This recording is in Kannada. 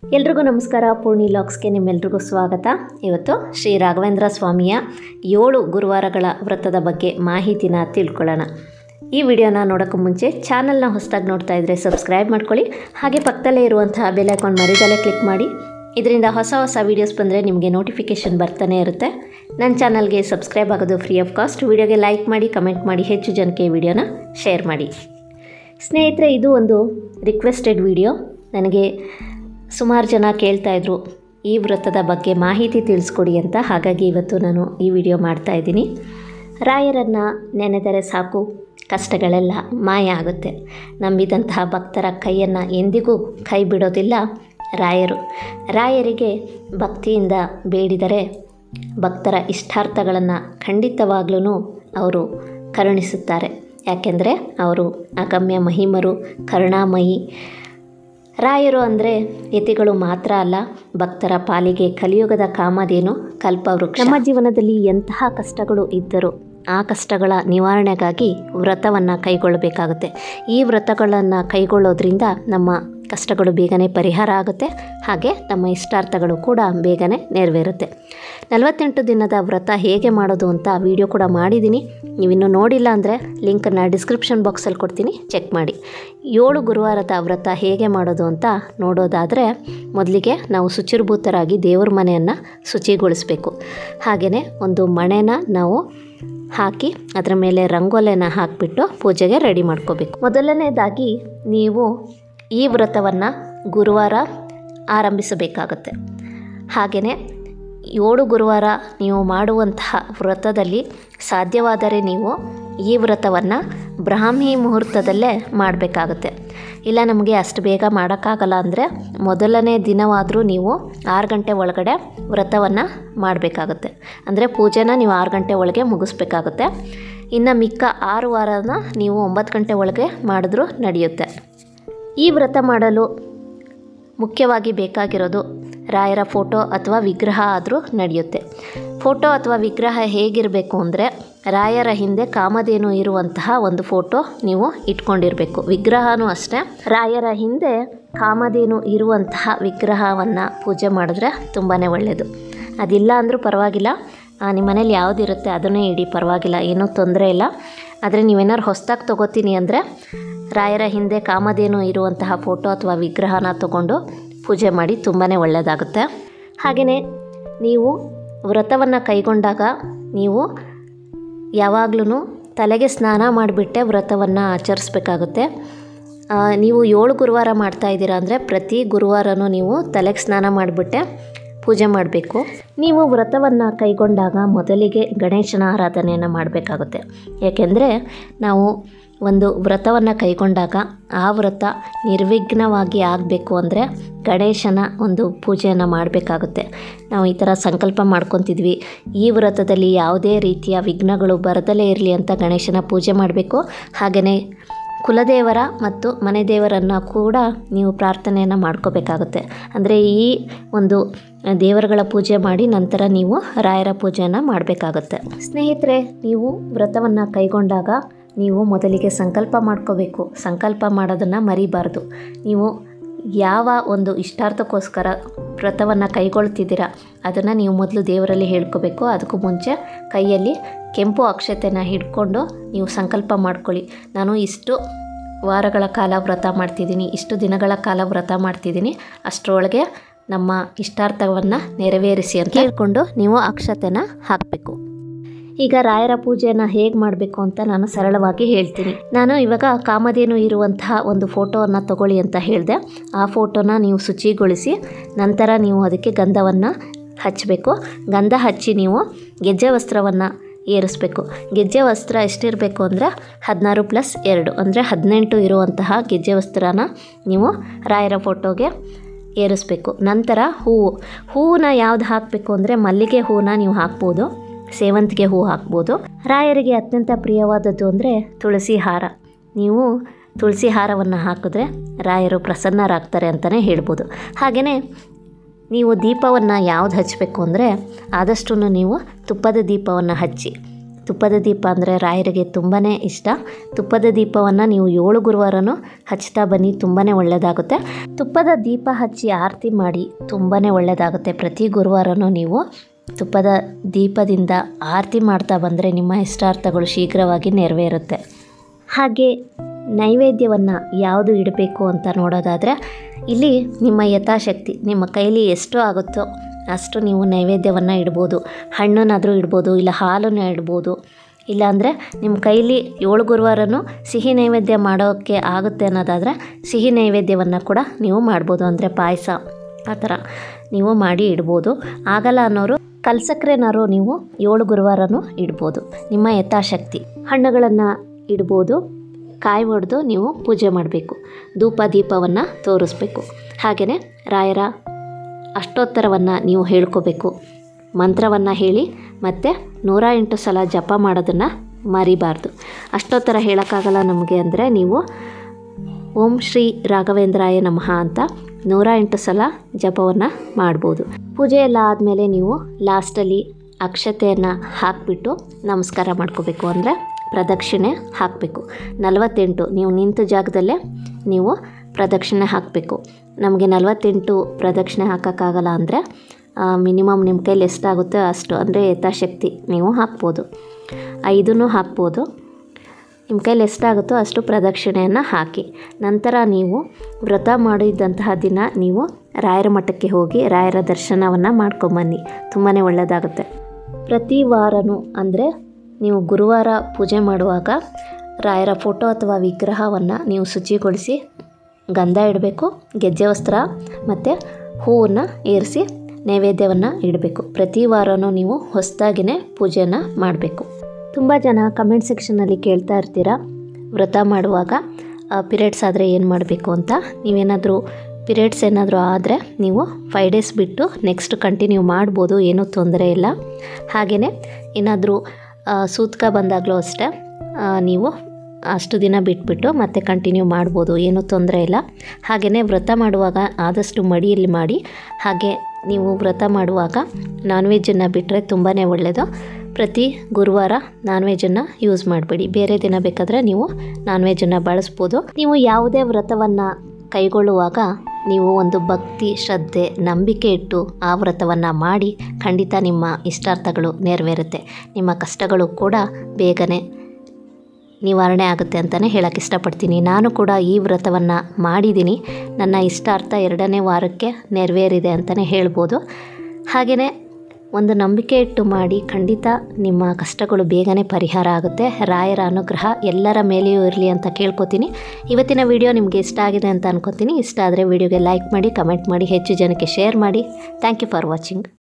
ಎಲ್ರಿಗೂ ನಮಸ್ಕಾರ. ಪೂರ್ಣಿ ಲಾಗ್ಸ್ಗೆ ನಿಮ್ಮೆಲ್ರಿಗೂ ಸ್ವಾಗತ. ಇವತ್ತು ಶ್ರೀ ರಾಘವೇಂದ್ರ ಸ್ವಾಮಿಯ 7 ಗುರುವಾರಗಳ ವ್ರತದ ಬಗ್ಗೆ ಮಾಹಿತಿನ ತಿಳ್ಕೊಳ್ಳೋಣ. ಈ ವಿಡಿಯೋನ ನೋಡೋಕ್ಕೂ ಮುಂಚೆ ಚಾನಲ್ನ ಹೊಸದಾಗಿ ನೋಡ್ತಾ ಇದ್ದರೆ ಸಬ್ಸ್ಕ್ರೈಬ್ ಮಾಡ್ಕೊಳ್ಳಿ. ಹಾಗೆ ಪಕ್ಕದಲ್ಲೇ ಇರುವಂತಹ ಬೆಲ್ ಐಕಾನ್ ಮರಿದಲ್ಲೇ ಕ್ಲಿಕ್ ಮಾಡಿ. ಇದರಿಂದ ಹೊಸ ವೀಡಿಯೋಸ್ ಬಂದರೆ ನಿಮಗೆ ನೋಟಿಫಿಕೇಷನ್ ಬರ್ತಾನೆ ಇರುತ್ತೆ. ನನ್ನ ಚಾನಲ್ಗೆ ಸಬ್ಸ್ಕ್ರೈಬ್ ಆಗೋದು ಫ್ರೀ ಆಫ್ ಕಾಸ್ಟ್. ವಿಡಿಯೋಗೆ ಲೈಕ್ ಮಾಡಿ, ಕಮೆಂಟ್ ಮಾಡಿ, ಹೆಚ್ಚು ಜನಕ್ಕೆ ಈ ವಿಡಿಯೋನ ಶೇರ್ ಮಾಡಿ. ಸ್ನೇಹಿತರೆ, ಇದು ಒಂದು ರಿಕ್ವೆಸ್ಟೆಡ್ ವಿಡಿಯೋ. ನನಗೆ ಸುಮಾರು ಜನ ಕೇಳ್ತಾಯಿದ್ರು ಈ ವ್ರತದ ಬಗ್ಗೆ ಮಾಹಿತಿ ತಿಳಿಸ್ಕೊಡಿ ಅಂತ. ಹಾಗಾಗಿ ಇವತ್ತು ನಾನು ಈ ವಿಡಿಯೋ ಮಾಡ್ತಾಯಿದ್ದೀನಿ. ರಾಯರನ್ನು ನೆನೆದರೆ ಸಾಕು, ಕಷ್ಟಗಳೆಲ್ಲ ಮಾಯ ಆಗುತ್ತೆ. ನಂಬಿದಂತಹ ಭಕ್ತರ ಕೈಯನ್ನು ಎಂದಿಗೂ ಕೈ ಬಿಡೋದಿಲ್ಲ ರಾಯರು. ರಾಯರಿಗೆ ಭಕ್ತಿಯಿಂದ ಬೇಡಿದರೆ ಭಕ್ತರ ಇಷ್ಟಾರ್ಥಗಳನ್ನು ಖಂಡಿತವಾಗ್ಲೂ ಅವರು ಕರುಣಿಸುತ್ತಾರೆ. ಯಾಕೆಂದರೆ ಅವರು ಅಗಮ್ಯ ಮಹಿಮರು, ಕರುಣಾಮಯಿ. ರಾಯರು ಅಂದರೆ ಯತಿಗಳು ಮಾತ್ರ ಅಲ್ಲ, ಭಕ್ತರ ಪಾಲಿಗೆ ಕಲಿಯುಗದ ಕಾಮಧೇನು, ಕಲ್ಪವೃಕ್ಷ. ನಮ್ಮ ಜೀವನದಲ್ಲಿ ಎಂತಹ ಕಷ್ಟಗಳು ಇದ್ದರೂ ಆ ಕಷ್ಟಗಳ ನಿವಾರಣೆಗಾಗಿ ವ್ರತವನ್ನು ಕೈಗೊಳ್ಳಬೇಕಾಗುತ್ತೆ. ಈ ವ್ರತಗಳನ್ನು ಕೈಗೊಳ್ಳೋದ್ರಿಂದ ನಮ್ಮ ಕಷ್ಟಗಳು ಬೇಗನೆ ಪರಿಹಾರ ಆಗುತ್ತೆ. ಹಾಗೆ ನಮ್ಮ ಇಷ್ಟಾರ್ಥಗಳು ಕೂಡ ಬೇಗನೆ ನೆರವೇರುತ್ತೆ. 48 ದಿನದ ವ್ರತ ಹೇಗೆ ಮಾಡೋದು ಅಂತ ವಿಡಿಯೋ ಕೂಡ ಮಾಡಿದ್ದೀನಿ. ನೀವಿನ್ನೂ ನೋಡಿಲ್ಲ ಅಂದರೆ ಲಿಂಕನ್ನು ಡಿಸ್ಕ್ರಿಪ್ಷನ್ ಬಾಕ್ಸಲ್ಲಿ ಕೊಡ್ತೀನಿ, ಚೆಕ್ ಮಾಡಿ. 7 ಗುರುವಾರದ ವ್ರತ ಹೇಗೆ ಮಾಡೋದು ಅಂತ ನೋಡೋದಾದರೆ, ಮೊದಲಿಗೆ ನಾವು ಶುಚಿರ್ಭೂತರಾಗಿ ದೇವ್ರ ಮನೆಯನ್ನು ಶುಚಿಗೊಳಿಸಬೇಕು. ಹಾಗೆಯೇ ಒಂದು ಮಣೆನ ನಾವು ಹಾಕಿ ಅದರ ಮೇಲೆ ರಂಗೋಲೆನ ಹಾಕಿಬಿಟ್ಟು ಪೂಜೆಗೆ ರೆಡಿ ಮಾಡ್ಕೋಬೇಕು. ಮೊದಲನೇದಾಗಿ ನೀವು ಈ ವ್ರತವನ್ನು ಗುರುವಾರ ಆರಂಭಿಸಬೇಕಾಗುತ್ತೆ. ಹಾಗೆಯೇ 7 ಗುರುವಾರ ನೀವು ಮಾಡುವಂತಹ ವ್ರತದಲ್ಲಿ ಸಾಧ್ಯವಾದರೆ ನೀವು ಈ ವ್ರತವನ್ನು ಬ್ರಾಹ್ಮಿ ಮುಹೂರ್ತದಲ್ಲೇ ಮಾಡಬೇಕಾಗುತ್ತೆ. ಇಲ್ಲ ನಮಗೆ ಅಷ್ಟು ಬೇಗ ಮಾಡೋಕ್ಕಾಗಲ್ಲ ಅಂದರೆ ಮೊದಲನೇ ದಿನವಾದರೂ ನೀವು 6 ಗಂಟೆ ಒಳಗಡೆ ವ್ರತವನ್ನು ಮಾಡಬೇಕಾಗುತ್ತೆ. ಅಂದರೆ ಪೂಜೆನ ನೀವು 6 ಗಂಟೆ ಒಳಗೆ ಮುಗಿಸ್ಬೇಕಾಗುತ್ತೆ. ಇನ್ನು ಮಿಕ್ಕ 6 ವಾರನ ನೀವು 9 ಗಂಟೆ ಒಳಗೆ ಮಾಡಿದ್ರೂ ನಡೆಯುತ್ತೆ. ಈ ವ್ರತ ಮಾಡಲು ಮುಖ್ಯವಾಗಿ ಬೇಕಾಗಿರೋದು ರಾಯರ ಫೋಟೋ ಅಥವಾ ವಿಗ್ರಹ ಆದರೂ ನಡೆಯುತ್ತೆ. ಫೋಟೋ ಅಥವಾ ವಿಗ್ರಹ ಹೇಗಿರಬೇಕು ಅಂದರೆ, ರಾಯರ ಹಿಂದೆ ಕಾಮಧೇನು ಇರುವಂತಹ ಒಂದು ಫೋಟೋ ನೀವು ಇಟ್ಕೊಂಡಿರಬೇಕು. ವಿಗ್ರಹನೂ ಅಷ್ಟೇ, ರಾಯರ ಹಿಂದೆ ಕಾಮಧೇನು ಇರುವಂತಹ ವಿಗ್ರಹವನ್ನು ಪೂಜೆ ಮಾಡಿದ್ರೆ ತುಂಬಾ ಒಳ್ಳೆಯದು. ಅದಿಲ್ಲ ಅಂದರೂ ಪರವಾಗಿಲ್ಲ, ನಿಮ್ಮ ಮನೇಲಿ ಯಾವುದಿರುತ್ತೆ ಅದನ್ನೇ ಇಡಿ, ಪರವಾಗಿಲ್ಲ, ಏನೂ ತೊಂದರೆ ಇಲ್ಲ. ಆದರೆ ನೀವೇನಾದ್ರು ಹೊಸದಾಗಿ ತೊಗೋತೀನಿ ಅಂದರೆ ರಾಯರ ಹಿಂದೆ ಕಾಮಧೇನು ಇರುವಂತಹ ಫೋಟೋ ಅಥವಾ ವಿಗ್ರಹನ ತಗೊಂಡು ಪೂಜೆ ಮಾಡಿ, ತುಂಬಾ ಒಳ್ಳೆಯದಾಗುತ್ತೆ. ಹಾಗೆಯೇ ನೀವು ವ್ರತವನ್ನು ಕೈಗೊಂಡಾಗ ನೀವು ಯಾವಾಗಲೂ ತಲೆಗೆ ಸ್ನಾನ ಮಾಡಿಬಿಟ್ಟೆ ವ್ರತವನ್ನು ಆಚರಿಸ್ಬೇಕಾಗುತ್ತೆ. ನೀವು 7 ಗುರುವಾರ ಮಾಡ್ತಾಯಿದ್ದೀರಾ ಅಂದರೆ ಪ್ರತಿ ಗುರುವಾರನೂ ನೀವು ತಲೆಗೆ ಸ್ನಾನ ಮಾಡಿಬಿಟ್ಟೆ ಪೂಜೆ ಮಾಡಬೇಕು. ನೀವು ವ್ರತವನ್ನು ಕೈಗೊಂಡಾಗ ಮೊದಲಿಗೆ ಗಣೇಶನ ಆರಾಧನೆಯನ್ನು ಮಾಡಬೇಕಾಗುತ್ತೆ. ಏಕೆಂದರೆ ನಾವು ಒಂದು ವ್ರತವನ್ನು ಕೈಗೊಂಡಾಗ ಆ ವ್ರತ ನಿರ್ವಿಘ್ನವಾಗಿ ಆಗಬೇಕು ಅಂದರೆ ಗಣೇಶನ ಒಂದು ಪೂಜೆಯನ್ನು ಮಾಡಬೇಕಾಗುತ್ತೆ. ನಾವು ಈ ಥರ ಸಂಕಲ್ಪ ಮಾಡ್ಕೊತಿದ್ವಿ, ಈ ವ್ರತದಲ್ಲಿ ಯಾವುದೇ ರೀತಿಯ ವಿಘ್ನಗಳು ಬರದಲೇ ಇರಲಿ ಅಂತ ಗಣೇಶನ ಪೂಜೆ ಮಾಡಬೇಕು. ಹಾಗೆಯೇ ಕುಲದೇವರ ಮತ್ತು ಮನೆ ದೇವರನ್ನು ಕೂಡ ನೀವು ಪ್ರಾರ್ಥನೆಯನ್ನು ಮಾಡ್ಕೋಬೇಕಾಗುತ್ತೆ. ಅಂದರೆ ಈ ಒಂದು ದೇವರುಗಳ ಪೂಜೆ ಮಾಡಿ ನಂತರ ನೀವು ರಾಯರ ಪೂಜೆಯನ್ನು ಮಾಡಬೇಕಾಗುತ್ತೆ. ಸ್ನೇಹಿತರೆ, ನೀವು ವ್ರತವನ್ನು ಕೈಗೊಂಡಾಗ ನೀವು ಮೊದಲಿಗೆ ಸಂಕಲ್ಪ ಮಾಡ್ಕೋಬೇಕು. ಸಂಕಲ್ಪ ಮಾಡೋದನ್ನು ಮರಿಬಾರ್ದು. ನೀವು ಯಾವ ಒಂದು ಇಷ್ಟಾರ್ಥಕ್ಕೋಸ್ಕರ ವ್ರತವನ್ನು ಕೈಗೊಳ್ತಿದ್ದೀರಾ ಅದನ್ನು ನೀವು ಮೊದಲು ದೇವರಲ್ಲಿ ಹೇಳ್ಕೋಬೇಕು. ಅದಕ್ಕೂ ಮುಂಚೆ ಕೈಯಲ್ಲಿ ಕೆಂಪು ಅಕ್ಷತೆನ ಹಿಡ್ಕೊಂಡು ನೀವು ಸಂಕಲ್ಪ ಮಾಡ್ಕೊಳ್ಳಿ. ನಾನು ಇಷ್ಟು ವಾರಗಳ ಕಾಲ ವ್ರತ ಮಾಡ್ತಿದ್ದೀನಿ, ಇಷ್ಟು ದಿನಗಳ ಕಾಲ ವ್ರತ ಮಾಡ್ತಿದ್ದೀನಿ, ಅಷ್ಟರೊಳಗೆ ನಮ್ಮ ಇಷ್ಟಾರ್ಥವನ್ನು ನೆರವೇರಿಸಿ ಅಂತ ಹೇಳ್ಕೊಂಡು ನೀವು ಅಕ್ಷತೆನ ಹಾಕಬೇಕು. ಈಗ ರಾಯರ ಪೂಜೆಯನ್ನು ಹೇಗೆ ಮಾಡಬೇಕು ಅಂತ ನಾನು ಸರಳವಾಗಿ ಹೇಳ್ತೀನಿ. ನಾನು ಇವಾಗ ಕಾಮಧೇನು ಇರುವಂತಹ ಒಂದು ಫೋಟೋವನ್ನು ತಗೊಳ್ಳಿ ಅಂತ ಹೇಳಿದೆ. ಆ ಫೋಟೋನ ನೀವು ಶುಚಿಗೊಳಿಸಿ ನಂತರ ನೀವು ಅದಕ್ಕೆ ಗಂಧವನ್ನು ಹಚ್ಚಬೇಕು. ಗಂಧ ಹಚ್ಚಿ ನೀವು ಗೆಜ್ಜೆ ವಸ್ತ್ರವನ್ನು ಏರಿಸಬೇಕು. ಗೆಜ್ಜೆ ವಸ್ತ್ರ ಎಷ್ಟಿರಬೇಕು ಅಂದರೆ 16+2 ಅಂದರೆ 18 ಇರುವಂತಹ ಗೆಜ್ಜೆ ವಸ್ತ್ರನ ನೀವು ರಾಯರ ಫೋಟೋಗೆ ಏರಿಸಬೇಕು. ನಂತರ ಹೂವನ್ನ ಯಾವ್ದು ಹಾಕಬೇಕು ಅಂದರೆ ಮಲ್ಲಿಗೆ ಹೂವನ್ನ ನೀವು ಹಾಕ್ಬೋದು, ಸೇವಂತಿಗೆ ಹೂವು ಹಾಕ್ಬೋದು. ರಾಯರಿಗೆ ಅತ್ಯಂತ ಪ್ರಿಯವಾದದ್ದು ಅಂದರೆ ತುಳಸಿ ಹಾರ. ನೀವು ತುಳಸಿ ಹಾರವನ್ನು ಹಾಕಿದ್ರೆ ರಾಯರು ಪ್ರಸನ್ನರಾಗ್ತಾರೆ ಅಂತಲೇ ಹೇಳ್ಬೋದು. ಹಾಗೆಯೇ ನೀವು ದೀಪವನ್ನು ಯಾವ್ದು ಹಚ್ಚಬೇಕು ಅಂದರೆ ಆದಷ್ಟು ನೀವು ತುಪ್ಪದ ದೀಪವನ್ನು ಹಚ್ಚಿ. ತುಪ್ಪದ ದೀಪ ಅಂದರೆ ರಾಯರಿಗೆ ತುಂಬಾ ಇಷ್ಟ. ತುಪ್ಪದ ದೀಪವನ್ನು ನೀವು 7 ಗುರುವಾರನೂ ಹಚ್ತಾ ಬನ್ನಿ, ತುಂಬಾ ಒಳ್ಳೆಯದಾಗುತ್ತೆ. ತುಪ್ಪದ ದೀಪ ಹಚ್ಚಿ ಆರತಿ ಮಾಡಿ ತುಂಬಾ ಒಳ್ಳೆಯದಾಗುತ್ತೆ. ಪ್ರತಿ ಗುರುವಾರನೂ ನೀವು ತುಪ್ಪದ ದೀಪದಿಂದ ಆರತಿ ಮಾಡ್ತಾ ಬಂದರೆ ನಿಮ್ಮ ಇಷ್ಟಾರ್ಥಗಳು ಶೀಘ್ರವಾಗಿ ನೆರವೇರುತ್ತೆ. ಹಾಗೆ ನೈವೇದ್ಯವನ್ನು ಯಾವುದು ಇಡಬೇಕು ಅಂತ ನೋಡೋದಾದರೆ, ಇಲ್ಲಿ ನಿಮ್ಮ ಯಥಾಶಕ್ತಿ ನಿಮ್ಮ ಕೈಲಿ ಎಷ್ಟು ಆಗುತ್ತೋ ಅಷ್ಟು ನೀವು ನೈವೇದ್ಯವನ್ನು ಇಡ್ಬೋದು. ಹಣ್ಣನ್ನಾದರೂ ಇಡ್ಬೋದು, ಇಲ್ಲ ಹಾಲನ್ನು ಇಡ್ಬೋದು. ಇಲ್ಲಾಂದರೆ ನಿಮ್ಮ ಕೈಲಿ 7 ಗುರುವಾರನೂ ಸಿಹಿ ನೈವೇದ್ಯ ಮಾಡೋಕ್ಕೆ ಆಗುತ್ತೆ ಅನ್ನೋದಾದರೆ ಸಿಹಿ ನೈವೇದ್ಯವನ್ನು ಕೂಡ ನೀವು ಮಾಡ್ಬೋದು. ಅಂದರೆ ಪಾಯಸ ಆ ಥರ ನೀವು ಮಾಡಿ ಇಡ್ಬೋದು. ಆಗಲ್ಲ ಅನ್ನೋರು ಕಲ್ಸಕ್ರೆನಾರು ನೀವು 7 ಗುರುವಾರನೂ ಇಡ್ಬೋದು. ನಿಮ್ಮ ಯಥಾಶಕ್ತಿ ಹಣ್ಣುಗಳನ್ನು ಇಡ್ಬೋದು. ಕಾಯಿ ಒಡೆದು ನೀವು ಪೂಜೆ ಮಾಡಬೇಕು. ಧೂಪ ದೀಪವನ್ನು ತೋರಿಸ್ಬೇಕು. ಹಾಗೆಯೇ ರಾಯರ ಅಷ್ಟೋತ್ತರವನ್ನು ನೀವು ಹೇಳ್ಕೋಬೇಕು. ಮಂತ್ರವನ್ನು ಹೇಳಿ ಮತ್ತು 108 ಸಲ ಜಪ ಮಾಡೋದನ್ನು ಮರಿಬಾರ್ದು. ಅಷ್ಟೋತ್ತರ ಹೇಳೋಕ್ಕಾಗಲ್ಲ ನಮಗೆ ಅಂದರೆ ನೀವು ಓಂ ಶ್ರೀ ರಾಘವೇಂದ್ರಾಯ ನಮಃ ಅಂತ 108 ಸಲ ಜಪವನ್ನು ಮಾಡ್ಬೋದು. ಪೂಜೆ ಎಲ್ಲ ಆದಮೇಲೆ ನೀವು ಲಾಸ್ಟಲ್ಲಿ ಅಕ್ಷತೆಯನ್ನು ಹಾಕಿಬಿಟ್ಟು ನಮಸ್ಕಾರ ಮಾಡ್ಕೋಬೇಕು. ಅಂದರೆ ಪ್ರದಕ್ಷಿಣೆ ಹಾಕಬೇಕು. 48 ನೀವು ನಿಂತ ಜಾಗದಲ್ಲೇ ನೀವು ಪ್ರದಕ್ಷಿಣೆ ಹಾಕಬೇಕು. ನಮಗೆ 48 ಪ್ರದಕ್ಷಿಣೆ ಹಾಕೋಕ್ಕಾಗಲ್ಲ ಅಂದರೆ ಮಿನಿಮಮ್ ನಿಮ್ಮ ಕೈಲಿ ಎಷ್ಟಾಗುತ್ತೋ ಅಷ್ಟು, ಅಂದರೆ ಯಥಾಶಕ್ತಿ ನೀವು ಹಾಕ್ಬೋದು. 5 ಹಾಕ್ಬೋದು. ನಿಮ್ಮ ಕೈಲಿ ಎಷ್ಟಾಗುತ್ತೋ ಅಷ್ಟು ಪ್ರದಕ್ಷಿಣೆಯನ್ನು ಹಾಕಿ. ನಂತರ ನೀವು ವ್ರತ ಮಾಡಿದಂತಹ ದಿನ ನೀವು ರಾಯರ ಮಠಕ್ಕೆ ಹೋಗಿ ರಾಯರ ದರ್ಶನವನ್ನು ಮಾಡ್ಕೊಂಬನ್ನಿ. ತುಂಬಾ ಒಳ್ಳೆಯದಾಗುತ್ತೆ. ಪ್ರತಿ ವಾರನೂ ಅಂದರೆ ನೀವು ಗುರುವಾರ ಪೂಜೆ ಮಾಡುವಾಗ ರಾಯರ ಫೋಟೋ ಅಥವಾ ವಿಗ್ರಹವನ್ನು ನೀವು ಶುಚಿಗೊಳಿಸಿ ಗಂಧ ಇಡಬೇಕು, ಗೆಜ್ಜೆ ವಸ್ತ್ರ ಮತ್ತು ಹೂವನ್ನು ಏರಿಸಿ ನೈವೇದ್ಯವನ್ನು ಇಡಬೇಕು. ಪ್ರತಿ ವಾರನೂ ನೀವು ಹೊಸದಾಗಿಯೇ ಪೂಜೆಯನ್ನು ಮಾಡಬೇಕು. ತುಂಬ ಜನ ಕಮೆಂಟ್ ಸೆಕ್ಷನಲ್ಲಿ ಕೇಳ್ತಾ ಇರ್ತೀರ, ವ್ರತ ಮಾಡುವಾಗ ಪಿರಿಯಡ್ಸ್ ಆದರೆ ಏನು ಮಾಡಬೇಕು ಅಂತ. ನೀವೇನಾದರೂ ಪಿರಿಯಡ್ಸ್ ಏನಾದರೂ ಆದರೆ ನೀವು 5 ಡೇಸ್ ಬಿಟ್ಟು ನೆಕ್ಸ್ಟ್ ಕಂಟಿನ್ಯೂ ಮಾಡ್ಬೋದು, ಏನೂ ತೊಂದರೆ ಇಲ್ಲ. ಹಾಗೆಯೇ ಏನಾದರೂ ಸೂತಕ ಬಂದಾಗಲೂ ಅಷ್ಟೇ ನೀವು ಅಷ್ಟು ದಿನ ಬಿಟ್ಬಿಟ್ಟು ಮತ್ತೆ ಕಂಟಿನ್ಯೂ ಮಾಡ್ಬೋದು, ಏನೂ ತೊಂದರೆ ಇಲ್ಲ. ಹಾಗೆಯೇ ವ್ರತ ಮಾಡುವಾಗ ಆದಷ್ಟು ಮಡಿಯಲ್ಲಿ ಮಾಡಿ. ಹಾಗೆ ನೀವು ವ್ರತ ಮಾಡುವಾಗ ನಾನ್ ವೆಜ್ಜನ್ನು ಬಿಟ್ಟರೆ ತುಂಬಾ ಒಳ್ಳೆಯದು. ಪ್ರತಿ ಗುರುವಾರ ನಾನ್ ವೆಜ್ಜನ್ನು ಯೂಸ್ ಮಾಡಬೇಡಿ. ಬೇರೆ ದಿನ ಬೇಕಾದರೆ ನೀವು ನಾನ್ ವೆಜ್ಜನ್ನು ಬಳಸ್ಬೋದು. ನೀವು ಯಾವುದೇ ವ್ರತವನ್ನು ಕೈಗೊಳ್ಳುವಾಗ ನೀವು ಒಂದು ಭಕ್ತಿ, ಶ್ರದ್ಧೆ, ನಂಬಿಕೆ ಇಟ್ಟು ಆ ವ್ರತವನ್ನು ಮಾಡಿ ಖಂಡಿತ ನಿಮ್ಮ ಇಷ್ಟಾರ್ಥಗಳು ನೆರವೇರುತ್ತೆ. ನಿಮ್ಮ ಕಷ್ಟಗಳು ಕೂಡ ಬೇಗನೆ ನಿವಾರಣೆ ಆಗುತ್ತೆ ಅಂತಲೇ ಹೇಳೋಕ್ಕೆ ಇಷ್ಟಪಡ್ತೀನಿ. ನಾನು ಕೂಡ ಈ ವ್ರತವನ್ನು ಮಾಡಿದ್ದೀನಿ. ನನ್ನ ಇಷ್ಟಾರ್ಥ 2ನೇ ವಾರಕ್ಕೆ ನೆರವೇರಿದೆ ಅಂತಲೇ ಹೇಳ್ಬೋದು. ಹಾಗೆಯೇ ಒಂದು ನಂಬಿಕೆ ಇಟ್ಟು ಮಾಡಿ, ಖಂಡಿತ ನಿಮ್ಮ ಕಷ್ಟಗಳು ಬೇಗನೆ ಪರಿಹಾರ ಆಗುತ್ತೆ. ರಾಯರ ಅನುಗ್ರಹ ಎಲ್ಲರ ಮೇಲೆಯೂ ಇರಲಿ ಅಂತ ಕೇಳ್ಕೊತೀನಿ. ಇವತ್ತಿನ ವಿಡಿಯೋ ನಿಮಗೆ ಇಷ್ಟ ಆಗಿದೆ ಅಂತ ಅನ್ಕೋತೀನಿ. ಇಷ್ಟ ಆದರೆ ವಿಡಿಯೋಗೆ ಲೈಕ್ ಮಾಡಿ, ಕಮೆಂಟ್ ಮಾಡಿ, ಹೆಚ್ಚು ಜನಕ್ಕೆ ಶೇರ್ ಮಾಡಿ. Thank you for watching.